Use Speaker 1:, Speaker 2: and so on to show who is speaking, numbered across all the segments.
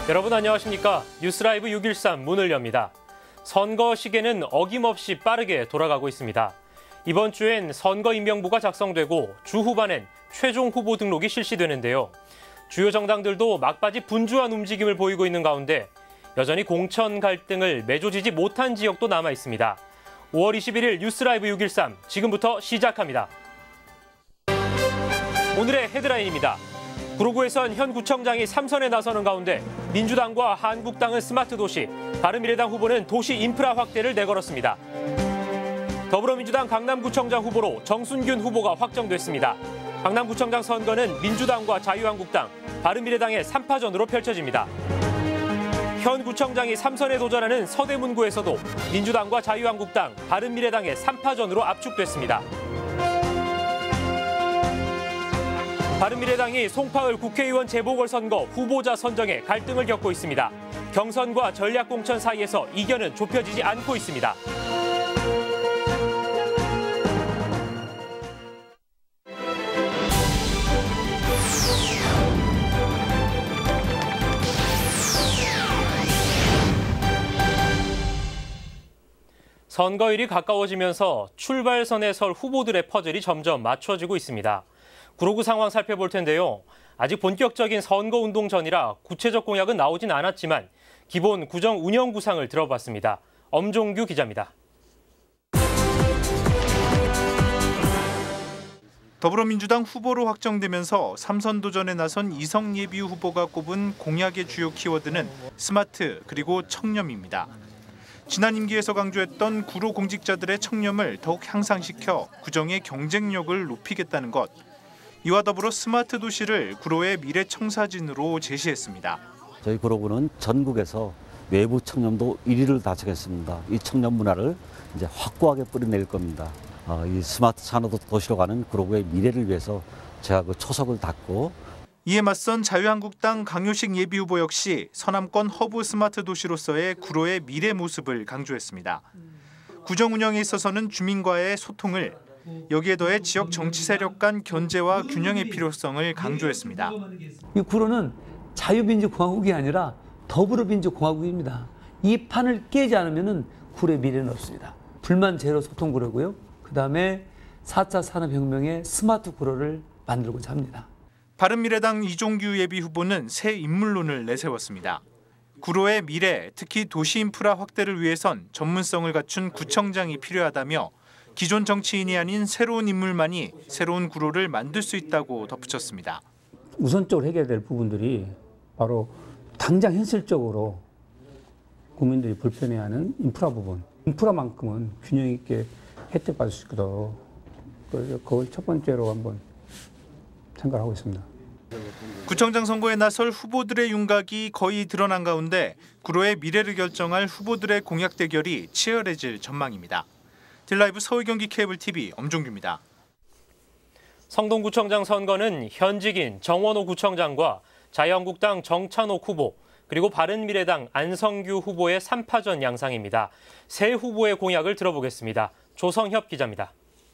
Speaker 1: 여러분 안녕하십니까? 뉴스라이브 613 문을 엽니다. 선거 시계는 어김없이 빠르게 돌아가고 있습니다. 이번 주엔 선거인명부가 작성되고 주 후반엔 최종 후보 등록이 실시되는데요. 주요 정당들도 막바지 분주한 움직임을 보이고 있는 가운데 여전히 공천 갈등을 매조지지 못한 지역도 남아 있습니다. 5월 21일 뉴스라이브 613 지금부터 시작합니다. 오늘의 헤드라인입니다. 구로구에선 현 구청장이 3선에 나서는 가운데 민주당과 한국당은 스마트 도시, 바른미래당 후보는 도시 인프라 확대를 내걸었습니다. 더불어민주당 강남구청장 후보로 정순균 후보가 확정됐습니다. 강남구청장 선거는 민주당과 자유한국당, 바른미래당의 3파전으로 펼쳐집니다. 현 구청장이 3선에 도전하는 서대문구에서도 민주당과 자유한국당, 바른미래당의 3파전으로 압축됐습니다. 바른미래당이 송파을 국회의원 재보궐선거 후보자 선정에 갈등을 겪고 있습니다. 경선과 전략공천 사이에서 이견은 좁혀지지 않고 있습니다. 선거일이 가까워지면서 출발선에 설 후보들의 퍼즐이 점점 맞춰지고 있습니다. 구로구 상황 살펴볼 텐데요. 아직 본격적인 선거운동 전이라 구체적 공약은 나오진 않았지만 기본 구정 운영 구상을 들어봤습니다. 엄종규 기자입니다.
Speaker 2: 더불어민주당 후보로 확정되면서 3선 도전에 나선 이성 예비후 후보가 꼽은 공약의 주요 키워드는 스마트 그리고 청렴입니다. 지난 임기에서 강조했던 구로 공직자들의 청렴을 더욱 향상시켜 구정의 경쟁력을 높이겠다는 것. 이와 더불어 스마트 도시를 구로의 미래 청사진으로 제시했습니다.
Speaker 3: 저희 구로구는 전국에서 외부 청렴도 1위를 달성했습니다. 이 청렴 문화를 이제 확고하게 뿌리낼 겁니다. 이 스마트 산업 도시로 가는 구로구의 미래를 위해서 제가 그 초석을 닫고.
Speaker 2: 이에 맞선 자유한국당 강효식 예비후보 역시 서남권 허브 스마트 도시로서의 구로의 미래 모습을 강조했습니다. 구정 운영에 있어서는 주민과의 소통을, 여기에 더해 지역 정치 세력 간 견제와 균형의 필요성을 강조했습니다.
Speaker 4: 이 구로는 자유민주공화국이 아니라 더불어민주공화국입니다. 이 판을 깨지 않으면 구로의 미래는 없습니다. 불만 제로 소통 구로고요. 그다음에 4차 산업혁명의 스마트 구로를 만들고자 합니다.
Speaker 2: 바른미래당 이종규 예비후보는 새 인물론을 내세웠습니다. 구로의 미래, 특히 도시 인프라 확대를 위해선 전문성을 갖춘 구청장이 필요하다며 기존 정치인이 아닌 새로운 인물만이 새로운 구로를 만들 수 있다고 덧붙였습니다.
Speaker 4: 우선적으로 해결될 부분들이 바로 당장 현실적으로 국민들이 불편해하는 인프라 부분. 인프라만큼은 균형 있게 혜택받을 수 있도록 그걸 첫 번째로 한번 생각하고 있습니다.
Speaker 2: 구청장 선거에 나설 후보들의 윤곽이 거의 드러난 가운데 구로의 미래를 결정할 후보들의 공약 대결이 치열해질 전망입니다. 딜라이브 서울 경기 케이블 TV 엄종규입니다.
Speaker 1: 성동구청장 선거는 현직인 정원호 구청장과 자유한국당 정찬옥 후보, 그리고 바른미래당 안성규 후보의 3파전 양상입니다. 세 후보의 공약을 들어보겠습니다. 조성협 기자입니다.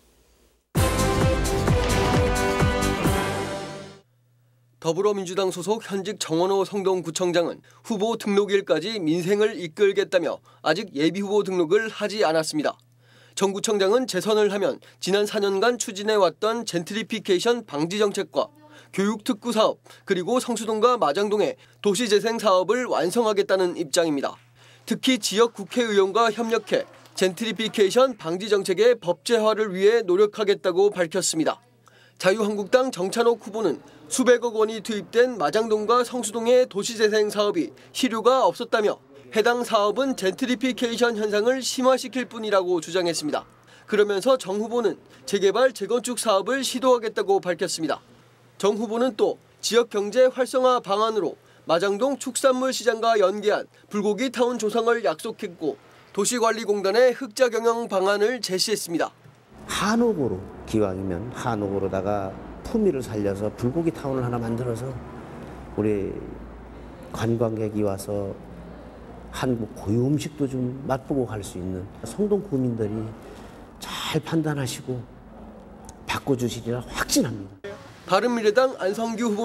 Speaker 5: 더불어민주당 소속 현직 정원호 성동구청장은 후보 등록일까지 민생을 이끌겠다며 아직 예비후보 등록을 하지 않았습니다. 정 구청장은 재선을 하면 지난 4년간 추진해왔던 젠트리피케이션 방지 정책과 교육특구 사업, 그리고 성수동과 마장동의 도시재생 사업을 완성하겠다는 입장입니다. 특히 지역 국회의원과 협력해 젠트리피케이션 방지 정책의 법제화를 위해 노력하겠다고 밝혔습니다. 자유한국당 정찬옥 후보는 수백억 원이 투입된 마장동과 성수동의 도시재생 사업이 실효가 없었다며 해당 사업은 젠트리피케이션 현상을 심화시킬 뿐이라고 주장했습니다. 그러면서 정 후보는 재개발, 재건축 사업을 시도하겠다고 밝혔습니다. 정 후보는 또 지역 경제 활성화 방안으로 마장동 축산물 시장과 연계한 불고기 타운 조성을 약속했고 도시관리공단의 흑자 경영 방안을 제시했습니다.
Speaker 6: 한옥으로, 기왕이면 한옥으로다가 품위를 살려서 불고기 타운을 하나 만들어서 우리 관광객이 와서 한국 고유 음식도 좀 맛보고 갈 수 있는, 성동 구민들이 잘 판단하시고 바꿔주시리라 확신합니다.
Speaker 5: 바른미래당 안성규 후보는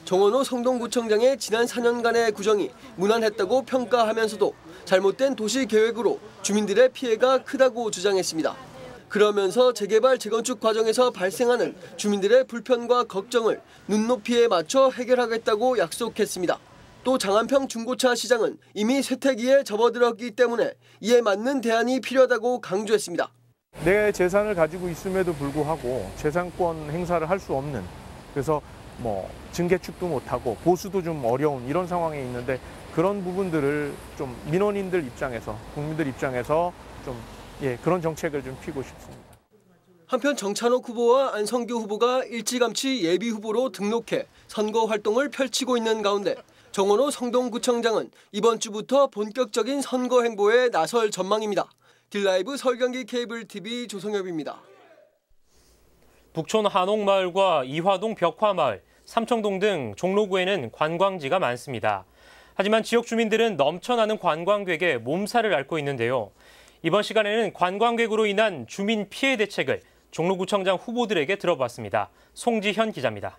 Speaker 5: 정원호 성동구청장의 지난 4년간의 구정이 무난했다고 평가하면서도 잘못된 도시계획으로 주민들의 피해가 크다고 주장했습니다. 그러면서 재개발, 재건축 과정에서 발생하는 주민들의 불편과 걱정을 눈높이에 맞춰 해결하겠다고 약속했습니다. 또 장안평 중고차 시장은 이미 쇠퇴기에 접어들었기 때문에 이에 맞는 대안이 필요하다고 강조했습니다.
Speaker 7: 내 재산을 가지고 있음에도 불구하고 재산권 행사를 할 수 없는, 그래서 증개축도 못하고 보수도 좀 어려운 이런 상황에 있는데 그런 부분들을 좀 민원인들 입장에서, 국민들 입장에서 좀 그런 정책을 좀 피고 싶습니다.
Speaker 5: 한편 정찬욱 후보와 안성규 후보가 일찌감치 예비 후보로 등록해 선거 활동을 펼치고 있는 가운데 정원호 성동구청장은 이번 주부터 본격적인 선거 행보에 나설 전망입니다. 딜라이브 서울 경기 케이블 TV 조성엽입니다.
Speaker 1: 북촌 한옥마을과 이화동 벽화마을, 삼청동 등 종로구에는 관광지가 많습니다. 하지만 지역 주민들은 넘쳐나는 관광객에 몸살을 앓고 있는데요. 이번 시간에는 관광객으로 인한 주민 피해 대책을 종로구청장 후보들에게 들어봤습니다. 송지현 기자입니다.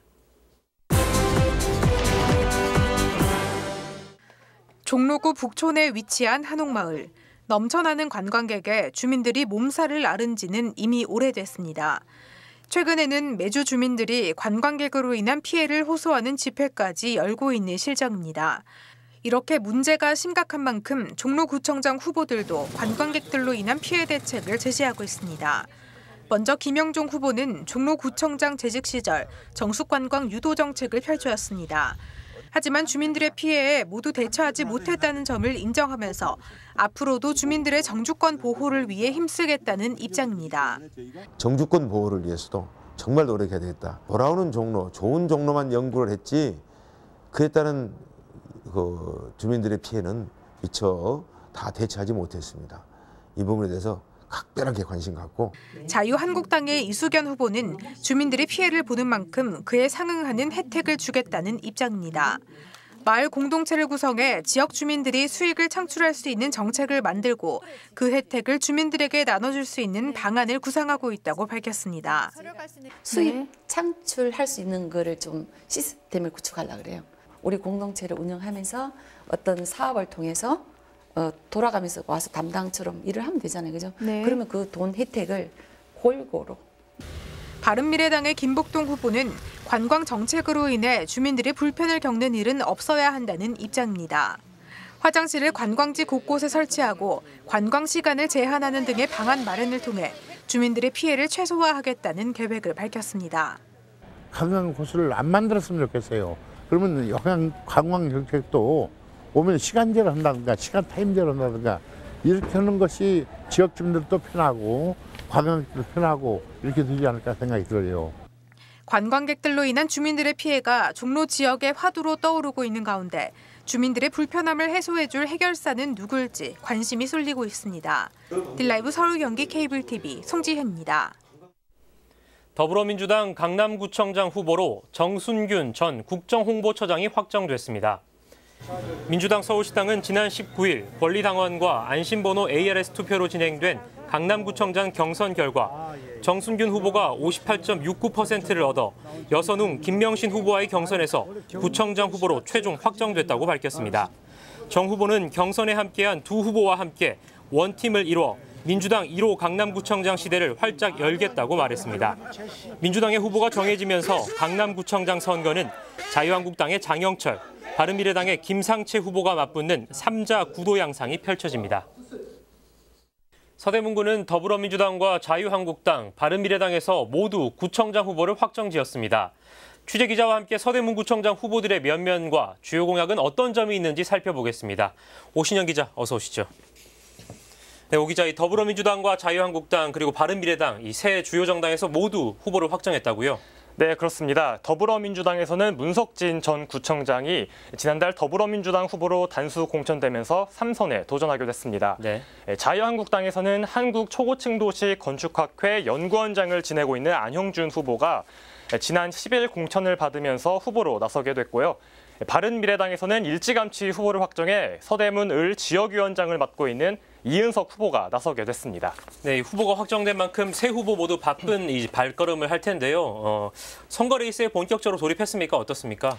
Speaker 8: 종로구 북촌에 위치한 한옥마을. 넘쳐나는 관광객에 주민들이 몸살을 앓은 지는 이미 오래됐습니다. 최근에는 매주 주민들이 관광객으로 인한 피해를 호소하는 집회까지 열고 있는 실정입니다. 이렇게 문제가 심각한 만큼 종로구청장 후보들도 관광객들로 인한 피해 대책을 제시하고 있습니다. 먼저 김영종 후보는 종로구청장 재직 시절 정숙관광 유도 정책을 펼쳐왔습니다. 하지만 주민들의 피해에 모두 대처하지 못했다는 점을 인정하면서 앞으로도 주민들의 정주권 보호를 위해 힘쓰겠다는 입장입니다.
Speaker 9: 정주권 보호를 위해서도 정말 노력해야 되겠다. 돌아오는 종로, 좋은 종로만 연구를 했지 그에 따른 주민들의 피해는 미처 다 대처하지 못했습니다. 이 부분에 대해서 각별하게 관심 갖고.
Speaker 8: 자유한국당의 이수견 후보는 주민들이 피해를 보는 만큼 그에 상응하는 혜택을 주겠다는 입장입니다. 마을 공동체를 구성해 지역 주민들이 수익을 창출할 수 있는 정책을 만들고 그 혜택을 주민들에게 나눠줄 수 있는 방안을 구상하고 있다고 밝혔습니다.
Speaker 10: 수익 창출할 수 있는 거를 좀 시스템을 구축하려고 그래요. 우리 공동체를 운영하면서 어떤 사업을 통해서 돌아가면서 와서 담당처럼 일을 하면 되잖아요. 그죠? 네. 그러면 그 돈 혜택을 골고루.
Speaker 8: 바른미래당의 김복동 후보는 관광 정책으로 인해 주민들이 불편을 겪는 일은 없어야 한다는 입장입니다. 화장실을 관광지 곳곳에 설치하고 관광 시간을 제한하는 등의 방안 마련을 통해 주민들의 피해를 최소화하겠다는 계획을 밝혔습니다.
Speaker 11: 관광 코스를 안 만들었으면 좋겠어요. 그러면 관광 정책도 오면 시간제로 한다든가 시간 타임제로 한다든가 이렇게 하는 것이 지역 주민들도 편하고 관광객들도 편하고 이렇게 되지 않을까 생각이 들어요.
Speaker 8: 관광객들로 인한 주민들의 피해가 종로 지역의 화두로 떠오르고 있는 가운데 주민들의 불편함을 해소해줄 해결사는 누굴지 관심이 쏠리고 있습니다. 딜라이브 서울 경기 케이블 TV 송지현입니다.
Speaker 1: 더불어민주당 강남구청장 후보로 정순균 전 국정홍보처장이 확정됐습니다. 민주당 서울시당은 지난 19일 권리당원과 안심번호 ARS 투표로 진행된 강남구청장 경선 결과 정순균 후보가 58.69%를 얻어 여선웅 김명신 후보와의 경선에서 구청장 후보로 최종 확정됐다고 밝혔습니다. 정 후보는 경선에 함께한 두 후보와 함께 원팀을 이뤄 민주당 1호 강남구청장 시대를 활짝 열겠다고 말했습니다. 민주당의 후보가 정해지면서 강남구청장 선거는 자유한국당의 장영철, 바른미래당의 김상채 후보가 맞붙는 3자 구도 양상이 펼쳐집니다. 서대문구는 더불어민주당과 자유한국당, 바른미래당에서 모두 구청장 후보를 확정지었습니다. 취재기자와 함께 서대문구청장 후보들의 면면과 주요 공약은 어떤 점이 있는지 살펴보겠습니다. 오신영 기자, 어서 오시죠. 네, 오 기자, 이 더불어민주당과 자유한국당 그리고 바른미래당 이 세 주요 정당에서 모두 후보를 확정했다고요?
Speaker 12: 네, 그렇습니다. 더불어민주당에서는 문석진 전 구청장이 지난달 더불어민주당 후보로 단수 공천되면서 3선에 도전하기로 했습니다. 네. 자유한국당에서는 한국초고층도시 건축학회 연구원장을 지내고 있는 안형준 후보가 지난 10일 공천을 받으면서 후보로 나서게 됐고요. 바른미래당에서는 일찌감치 후보를 확정해 서대문 을 지역위원장을 맡고 있는 이은석 후보가 나서게 됐습니다.
Speaker 1: 네, 후보가 확정된 만큼 세 후보 모두 바쁜 이 발걸음을 할 텐데요. 선거 레이스에 본격적으로 돌입했습니까? 어떻습니까?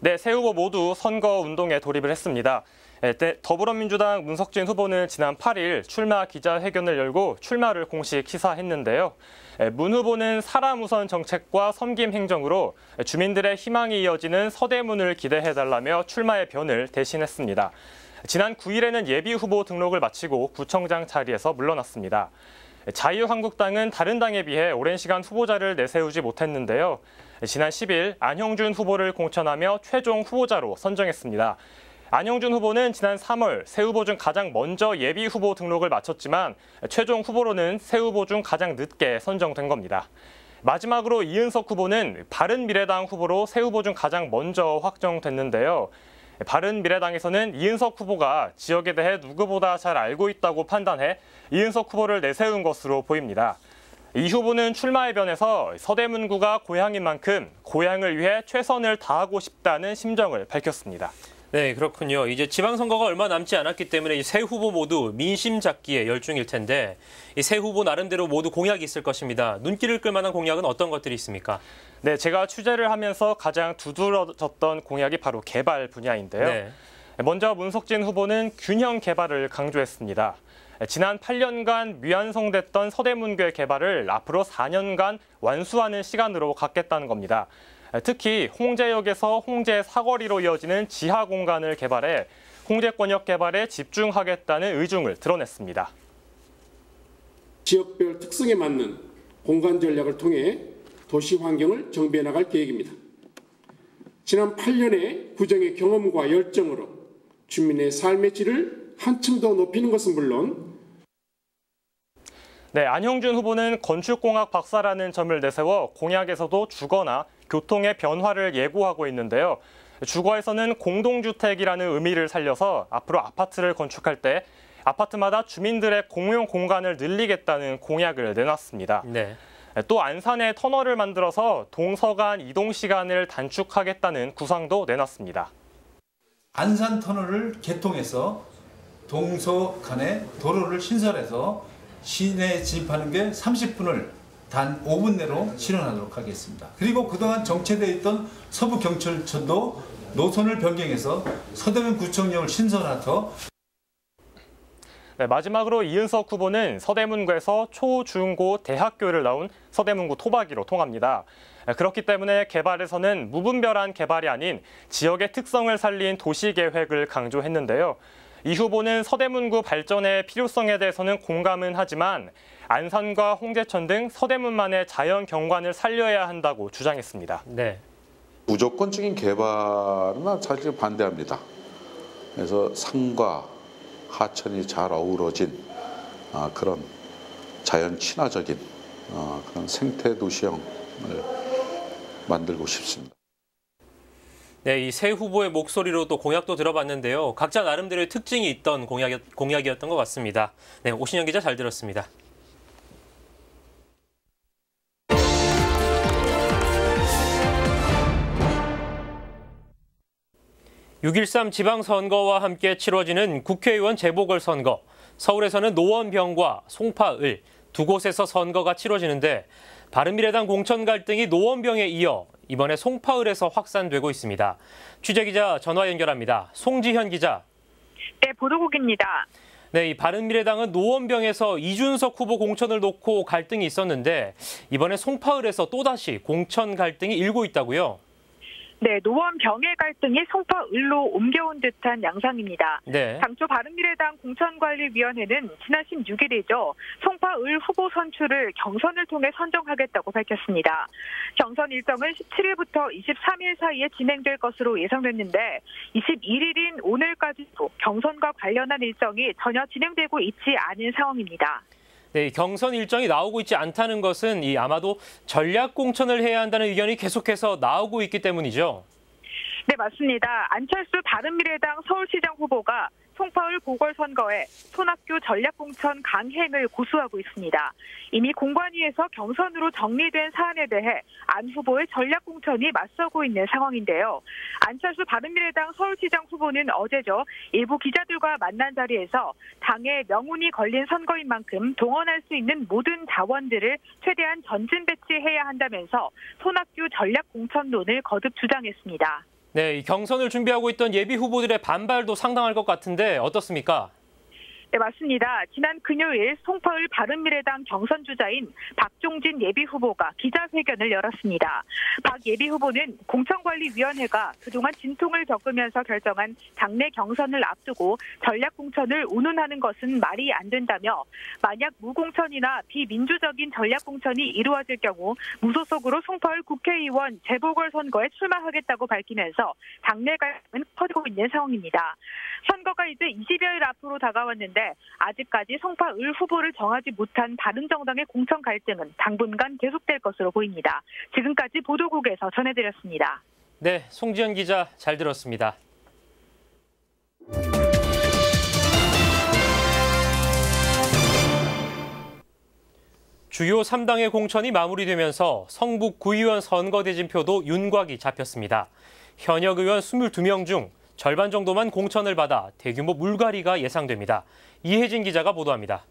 Speaker 12: 네, 세 후보 모두 선거 운동에 돌입을 했습니다. 더불어민주당 문석진 후보는 지난 8일 출마 기자회견을 열고 출마를 공식 시사했는데요. 문 후보는 사람 우선 정책과 섬김 행정으로 주민들의 희망이 이어지는 서대문을 기대해달라며 출마의 변을 대신했습니다. 지난 9일에는 예비 후보 등록을 마치고 구청장 자리에서 물러났습니다. 자유한국당은 다른 당에 비해 오랜 시간 후보자를 내세우지 못했는데요. 지난 10일 안형준 후보를 공천하며 최종 후보자로 선정했습니다. 안형준 후보는 지난 3월 세 후보 중 가장 먼저 예비 후보 등록을 마쳤지만 최종 후보로는 세 후보 중 가장 늦게 선정된 겁니다. 마지막으로 이은석 후보는 바른미래당 후보로 세 후보 중 가장 먼저 확정됐는데요. 바른미래당에서는 이은석 후보가 지역에 대해 누구보다 잘 알고 있다고 판단해 이은석 후보를 내세운 것으로 보입니다. 이 후보는 출마의 변에서 서대문구가 고향인 만큼 고향을 위해 최선을 다하고 싶다는 심정을 밝혔습니다.
Speaker 1: 네, 그렇군요. 이제 지방선거가 얼마 남지 않았기 때문에 이 세 후보 모두 민심 잡기에 열중일 텐데 이 세 후보 나름대로 모두 공약이 있을 것입니다. 눈길을 끌 만한 공약은 어떤 것들이 있습니까?
Speaker 12: 네, 제가 취재를 하면서 가장 두드러졌던 공약이 바로 개발 분야인데요.
Speaker 1: 네.
Speaker 12: 먼저 문석진 후보는 균형 개발을 강조했습니다. 지난 8년간 미완성됐던 서대문교의 개발을 앞으로 4년간 완수하는 시간으로 갖겠다는 겁니다. 특히 홍제역에서 홍제 사거리로 이어지는 지하 공간을 개발해 홍제권역 개발에 집중하겠다는 의중을 드러냈습니다.
Speaker 13: 지역별 특성에 맞는 공간 전략을 통해 도시 환경을 정비해 나갈 계획입니다. 지난 8년의 구정의 경험과 열정으로 주민의 삶의 질을 한층 더 높이는 것은 물론
Speaker 12: 네, 안형준 후보는 건축공학 박사라는 점을 내세워 공약에서도 주거나 교통의 변화를 예고하고 있는데요. 주거에서는 공동주택이라는 의미를 살려서 앞으로 아파트를 건축할 때 아파트마다 주민들의 공용 공간을 늘리겠다는 공약을 내놨습니다.
Speaker 1: 네.
Speaker 12: 또 안산에 터널을 만들어서 동서 간 이동 시간을 단축하겠다는 구상도 내놨습니다.
Speaker 14: 안산 터널을 개통해서 동서 간에 도로를 신설해서 시내에 진입하는 게 30분을 단 5분 내로 실현하도록 하겠습니다. 그리고 그동안 정체되어 있던 서부경찰청도 노선을 변경해서 서대문 구청역을 신설해서
Speaker 12: 네, 마지막으로 이은석 후보는 서대문구에서 초, 중, 고 대학교를 나온 서대문구 토박이로 통합니다. 그렇기 때문에 개발에서는 무분별한 개발이 아닌 지역의 특성을 살린 도시계획을 강조했는데요. 이 후보는 서대문구 발전의 필요성에 대해서는 공감은 하지만 안산과 홍제천 등 서대문만의 자연 경관을 살려야 한다고 주장했습니다.
Speaker 1: 네.
Speaker 15: 무조건적인 개발은 사실 반대합니다. 그래서 산과 하천이 잘 어우러진 그런 자연 친화적인 그런 생태 도시형을 만들고 싶습니다.
Speaker 1: 네, 이 세 후보의 목소리로 또 공약도 들어봤는데요. 각자 나름대로의 특징이 있던 공약이었던 것 같습니다. 네, 오신영 기자 잘 들었습니다. (6.13) 지방선거와 함께 치러지는 국회의원 재보궐선거. 서울에서는 노원병과 송파을 두 곳에서 선거가 치러지는데 바른미래당 공천 갈등이 노원병에 이어 이번에 송파을에서 확산되고 있습니다. 취재기자 전화 연결합니다. 송지현 기자.
Speaker 16: 네, 보도국입니다.
Speaker 1: 네, 이 바른미래당은 노원병에서 이준석 후보 공천을 놓고 갈등이 있었는데 이번에 송파을에서 또다시 공천 갈등이 일고 있다고요?
Speaker 16: 네, 노원병의 갈등이 송파을로 옮겨온 듯한 양상입니다.
Speaker 1: 네.
Speaker 16: 당초 바른미래당 공천관리위원회는 지난 16일이죠. 송파을 후보 선출을 경선을 통해 선정하겠다고 밝혔습니다. 경선 일정은 17일부터 23일 사이에 진행될 것으로 예상됐는데 21일인 오늘까지도 경선과 관련한 일정이 전혀 진행되고 있지 않은 상황입니다.
Speaker 1: 네, 경선 일정이 나오고 있지 않다는 것은 아마도 전략 공천을 해야 한다는 의견이 계속해서 나오고 있기 때문이죠.
Speaker 16: 네, 맞습니다. 안철수 바른미래당 서울시장 후보가 송파을 보궐선거에 손학규 전략공천 강행을 고수하고 있습니다. 이미 공관위에서 경선으로 정리된 사안에 대해 안 후보의 전략공천이 맞서고 있는 상황인데요. 안철수 바른미래당 서울시장 후보는 어제죠. 일부 기자들과 만난 자리에서 당의 명운이 걸린 선거인 만큼 동원할 수 있는 모든 자원들을 최대한 전진 배치해야 한다면서 손학규 전략공천론을 거듭 주장했습니다.
Speaker 1: 네, 경선을 준비하고 있던 예비 후보들의 반발도 상당할 것 같은데 어떻습니까?
Speaker 16: 네, 맞습니다. 지난 금요일 송파을 바른미래당 경선 주자인 박종진 예비 후보가 기자회견을 열었습니다. 박 예비 후보는 공천관리위원회가 그동안 진통을 겪으면서 결정한 당내 경선을 앞두고 전략 공천을 운운하는 것은 말이 안 된다며 만약 무공천이나 비민주적인 전략 공천이 이루어질 경우 무소속으로 송파을 국회의원 재보궐선거에 출마하겠다고 밝히면서 당내 갈등은 커지고 있는 상황입니다. 선거가 이제 20여일 앞으로 다가왔는데 아직까지 송파을 후보를 정하지 못한 바른정당의 공천 갈등은 당분간 계속될 것으로 보입니다. 지금까지 보도국에서 전해드렸습니다.
Speaker 1: 네, 송지연 기자 잘 들었습니다. 주요 3당의 공천이 마무리되면서 성북 구의원 선거 대진표도 윤곽이 잡혔습니다. 현역 의원 22명 중 절반 정도만 공천을 받아 대규모 물갈이가 예상됩니다. 이혜진 기자가 보도합니다.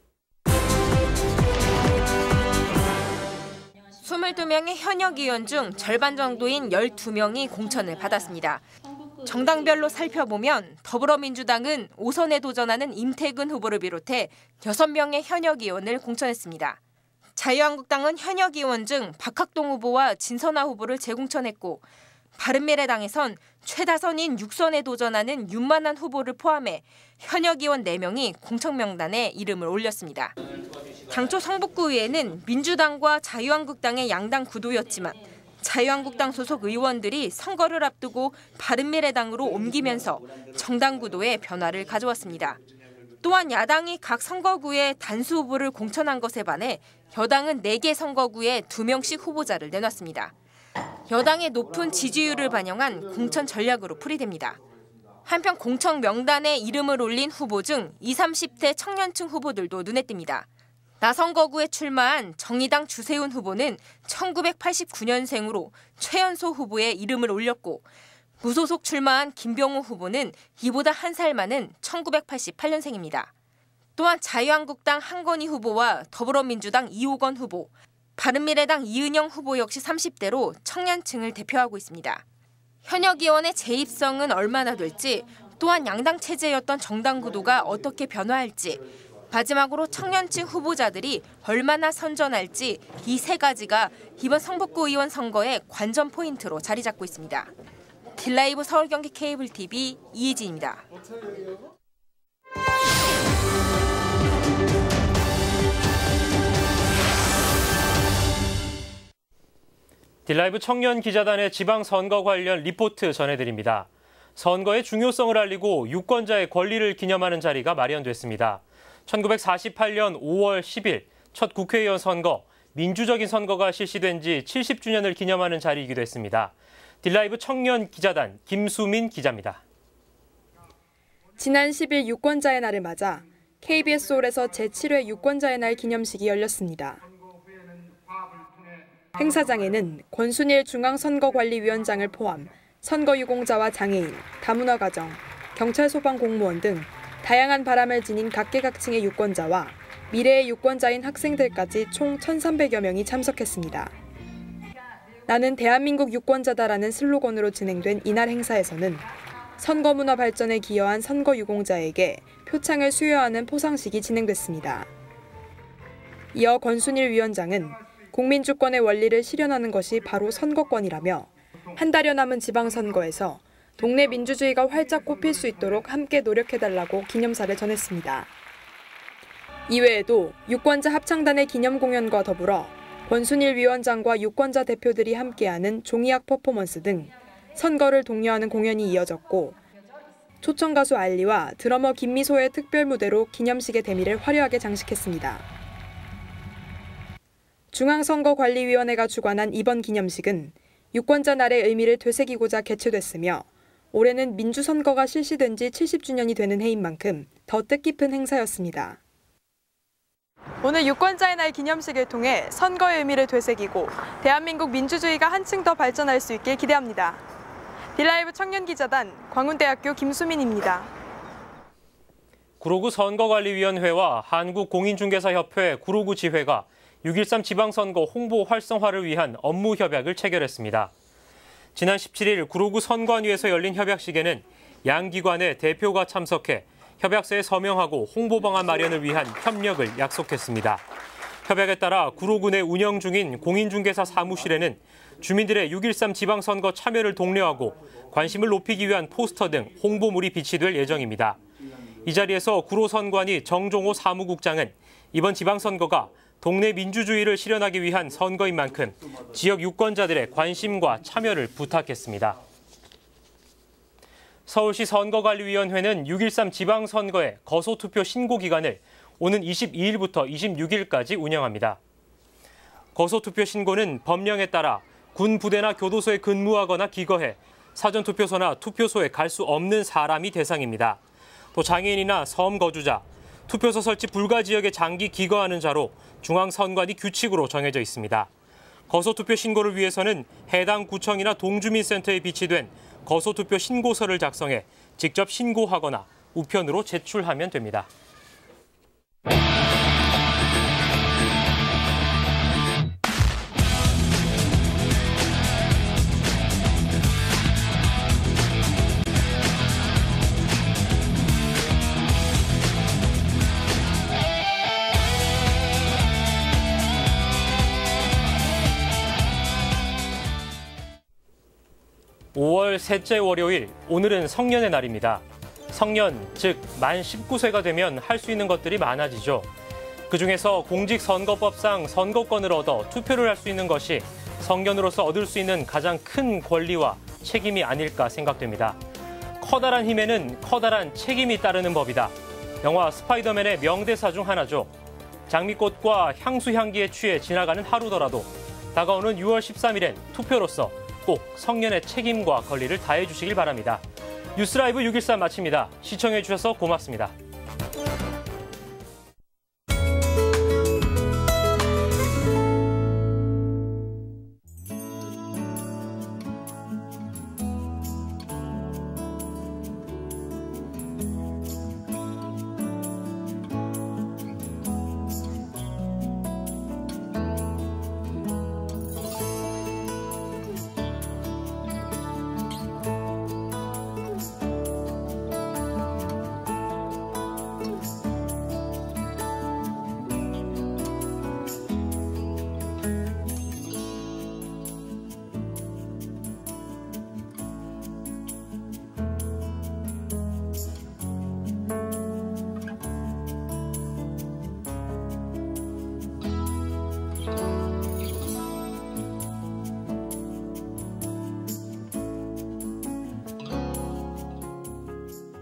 Speaker 17: 22명의 현역 의원 중 절반 정도인 12명이 공천을 받았습니다. 정당별로 살펴보면 더불어민주당은 5선에 도전하는 임태근 후보를 비롯해 6명의 현역 의원을 공천했습니다. 자유한국당은 현역 의원 중 박학동 후보와 진선아 후보를 재공천했고 바른미래당에선 최다선인 6선에 도전하는 윤만한 후보를 포함해 현역 의원 4명이 공천 명단에 이름을 올렸습니다. 당초 성북구의회는 민주당과 자유한국당의 양당 구도였지만 자유한국당 소속 의원들이 선거를 앞두고 바른미래당으로 옮기면서 정당 구도에 변화를 가져왔습니다. 또한 야당이 각 선거구에 단수 후보를 공천한 것에 반해 여당은 4개 선거구에 2명씩 후보자를 내놨습니다. 여당의 높은 지지율을 반영한 공천 전략으로 풀이됩니다. 한편 공천 명단에 이름을 올린 후보 중 20, 30대 청년층 후보들도 눈에 띕니다. 나선거구에 출마한 정의당 주세훈 후보는 1989년생으로 최연소 후보에 이름을 올렸고 무소속 출마한 김병호 후보는 이보다 한 살 많은 1988년생입니다. 또한 자유한국당 한건희 후보와 더불어민주당 이호건 후보, 바른미래당 이은영 후보 역시 30대로 청년층을 대표하고 있습니다. 현역 의원의 재입성은 얼마나 될지, 또한 양당 체제였던 정당 구도가 어떻게 변화할지, 마지막으로 청년층 후보자들이 얼마나 선전할지 이 3가지가 이번 성북구 의원 선거의 관전 포인트로 자리 잡고 있습니다. 딜라이브 서울경기 케이블 TV 이혜진입니다.
Speaker 1: 딜라이브 청년 기자단의 지방선거 관련 리포트 전해드립니다. 선거의 중요성을 알리고 유권자의 권리를 기념하는 자리가 마련됐습니다. 1948년 5월 10일 첫 국회의원 선거, 민주적인 선거가 실시된 지 70주년을 기념하는 자리이기도 했습니다. 딜라이브 청년 기자단 김수민 기자입니다.
Speaker 18: 지난 10일 유권자의 날을 맞아 KBS 서울에서 제7회 유권자의 날 기념식이 열렸습니다. 행사장에는 권순일 중앙선거관리위원장을 포함 선거유공자와 장애인, 다문화가정, 경찰 소방 공무원 등 다양한 바람을 지닌 각계각층의 유권자와 미래의 유권자인 학생들까지 총 1,300여 명이 참석했습니다. 나는 대한민국 유권자다라는 슬로건으로 진행된 이날 행사에서는 선거 문화 발전에 기여한 선거유공자에게 표창을 수여하는 포상식이 진행됐습니다. 이어 권순일 위원장은 국민주권의 원리를 실현하는 것이 바로 선거권이라며 한 달여 남은 지방선거에서 동네 민주주의가 활짝 꽃필 수 있도록 함께 노력해달라고 기념사를 전했습니다. 이외에도 유권자 합창단의 기념 공연과 더불어 권순일 위원장과 유권자 대표들이 함께하는 종이악 퍼포먼스 등 선거를 독려하는 공연이 이어졌고 초청가수 알리와 드러머 김미소의 특별 무대로 기념식의 대미를 화려하게 장식했습니다. 중앙선거관리위원회가 주관한 이번 기념식은 유권자 날의 의미를 되새기고자 개최됐으며 올해는 민주선거가 실시된 지 70주년이 되는 해인 만큼 더 뜻깊은 행사였습니다. 오늘 유권자의 날 기념식을 통해 선거의 의미를 되새기고 대한민국 민주주의가 한층 더 발전할 수 있길 기대합니다. 딜라이브 청년기자단 광운대학교 김수민입니다.
Speaker 1: 구로구 선거관리위원회와 한국공인중개사협회 구로구 지회가 6.13 지방선거 홍보 활성화를 위한 업무 협약을 체결했습니다. 지난 17일 구로구 선관위에서 열린 협약식에는 양 기관의 대표가 참석해 협약서에 서명하고 홍보 방안 마련을 위한 협력을 약속했습니다. 협약에 따라 구로구 내 운영 중인 공인중개사 사무실에는 주민들의 6.13 지방선거 참여를 독려하고 관심을 높이기 위한 포스터 등 홍보물이 비치될 예정입니다. 이 자리에서 구로 선관위 정종호 사무국장은 이번 지방선거가 동네 민주주의를 실현하기 위한 선거인 만큼 지역 유권자들의 관심과 참여를 부탁했습니다. 서울시 선거관리위원회는 6.13 지방선거의 거소투표 신고 기간을 오는 22일부터 26일까지 운영합니다. 거소투표 신고는 법령에 따라 군 부대나 교도소에 근무하거나 기거해 사전투표소나 투표소에 갈 수 없는 사람이 대상입니다. 또 장애인이나 섬 거주자, 투표소 설치 불가 지역에 장기 기거하는 자로 중앙선관위 규칙으로 정해져 있습니다. 거소투표 신고를 위해서는 해당 구청이나 동주민센터에 비치된 거소투표 신고서를 작성해 직접 신고하거나 우편으로 제출하면 됩니다. (5월) 셋째 월요일, 오늘은 성년의 날입니다. 성년, 즉 만 19세가 되면 할 수 있는 것들이 많아지죠. 그중에서 공직선거법상 선거권을 얻어 투표를 할 수 있는 것이 성년으로서 얻을 수 있는 가장 큰 권리와 책임이 아닐까 생각됩니다. 커다란 힘에는 커다란 책임이 따르는 법이다. 영화 스파이더맨의 명대사 중 하나죠. 장미꽃과 향수 향기에 취해 지나가는 하루더라도 다가오는 6월 13일엔 투표로서 꼭 성년의 책임과 권리를 다해 주시길 바랍니다. 뉴스라이브 6.13 마칩니다. 시청해 주셔서 고맙습니다.